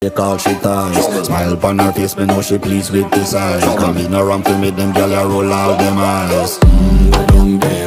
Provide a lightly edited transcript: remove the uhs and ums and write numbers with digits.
Take all she ties. Smile upon her face, me know she pleased with this eye. Come in around to me, them gyal a roll out them eyes. Go down there.